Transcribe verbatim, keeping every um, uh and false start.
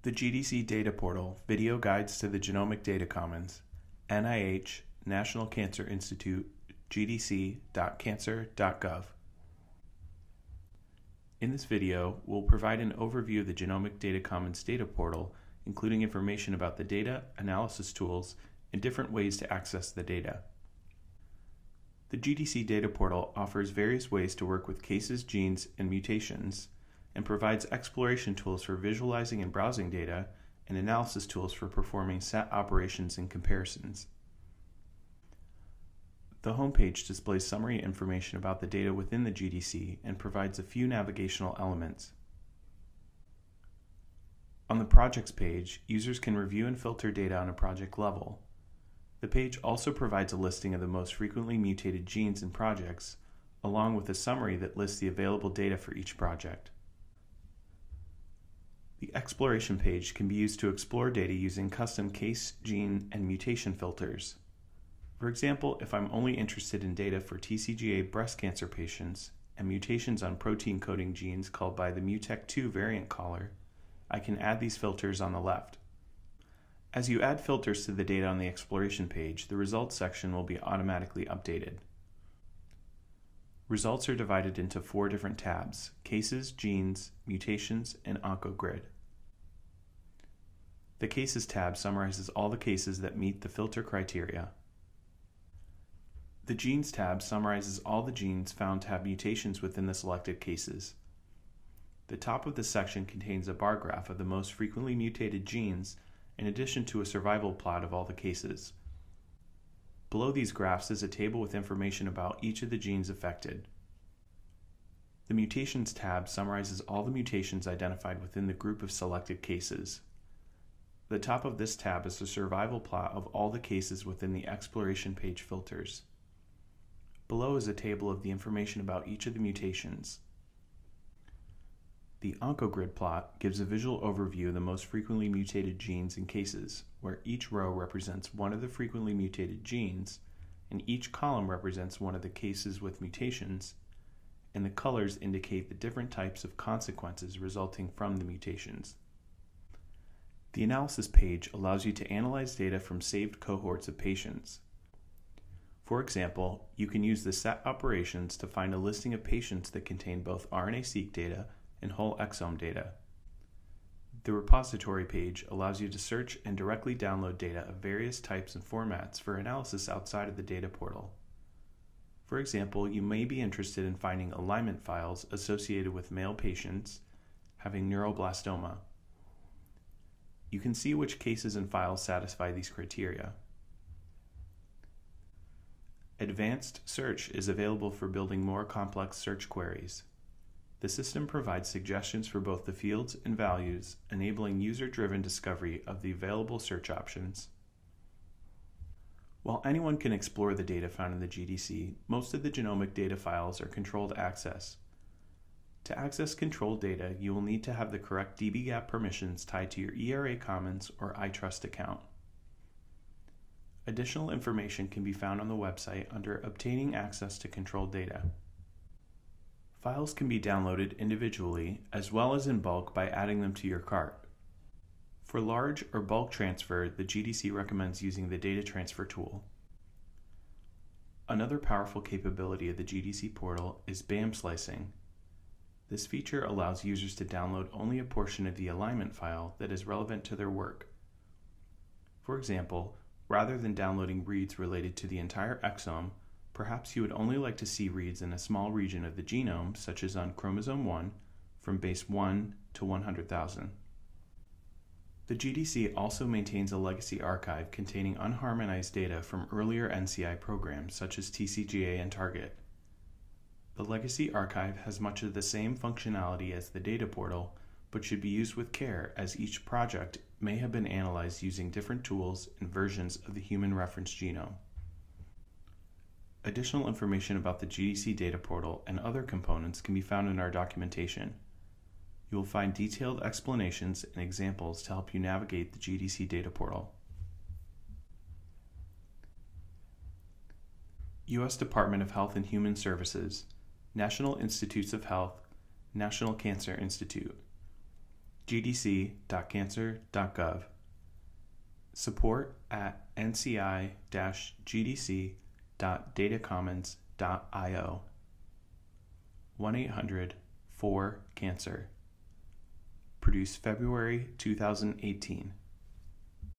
The G D C Data Portal Video Guides to the Genomic Data Commons, N I H, National Cancer Institute, G D C dot cancer dot gov. In this video, we'll provide an overview of the Genomic Data Commons Data Portal, including information about the data, analysis tools, and different ways to access the data. The G D C Data Portal offers various ways to work with cases, genes, and mutations, and provides exploration tools for visualizing and browsing data, and analysis tools for performing set operations and comparisons. The homepage displays summary information about the data within the G D C and provides a few navigational elements. On the Projects page, users can review and filter data on a project level. The page also provides a listing of the most frequently mutated genes in projects, along with a summary that lists the available data for each project. The Exploration page can be used to explore data using custom case, gene, and mutation filters. For example, if I'm only interested in data for T C G A breast cancer patients and mutations on protein coding genes called by the M U T E C two variant caller, I can add these filters on the left. As you add filters to the data on the Exploration page, the Results section will be automatically updated. Results are divided into four different tabs: Cases, Genes, Mutations, and OncoGrid. The Cases tab summarizes all the cases that meet the filter criteria. The Genes tab summarizes all the genes found to have mutations within the selected cases. The top of this section contains a bar graph of the most frequently mutated genes, in addition to a survival plot of all the cases. Below these graphs is a table with information about each of the genes affected. The Mutations tab summarizes all the mutations identified within the group of selected cases. The top of this tab is a survival plot of all the cases within the Exploration page filters. Below is a table of the information about each of the mutations. The OncoGrid plot gives a visual overview of the most frequently mutated genes and cases, where each row represents one of the frequently mutated genes, and each column represents one of the cases with mutations, and the colors indicate the different types of consequences resulting from the mutations. The Analysis page allows you to analyze data from saved cohorts of patients. For example, you can use the set operations to find a listing of patients that contain both R N A-seq data and whole exome data. The Repository page allows you to search and directly download data of various types and formats for analysis outside of the data portal. For example, you may be interested in finding alignment files associated with male patients having neuroblastoma. You can see which cases and files satisfy these criteria. Advanced Search is available for building more complex search queries. The system provides suggestions for both the fields and values, enabling user-driven discovery of the available search options. While anyone can explore the data found in the G D C, most of the genomic data files are controlled access. To access controlled data, you will need to have the correct D B gap permissions tied to your E R A Commons or iTrust account. Additional information can be found on the website under Obtaining Access to Controlled Data. Files can be downloaded individually as well as in bulk by adding them to your cart. For large or bulk transfer, the G D C recommends using the Data Transfer tool. Another powerful capability of the G D C portal is B A M slicing. This feature allows users to download only a portion of the alignment file that is relevant to their work. For example, rather than downloading reads related to the entire exome, perhaps you would only like to see reads in a small region of the genome, such as on chromosome one, from base one to one hundred thousand. The G D C also maintains a legacy archive containing unharmonized data from earlier N C I programs, such as T C G A and Target. The legacy archive has much of the same functionality as the data portal, but should be used with care as each project may have been analyzed using different tools and versions of the human reference genome. Additional information about the G D C data portal and other components can be found in our documentation. You will find detailed explanations and examples to help you navigate the G D C data portal. U S Department of Health and Human Services, National Institutes of Health, National Cancer Institute. g d c dot cancer dot gov, support at n c i dash g d c dot data commons dot i o, one eight hundred four cancer. Produced February two thousand eighteen.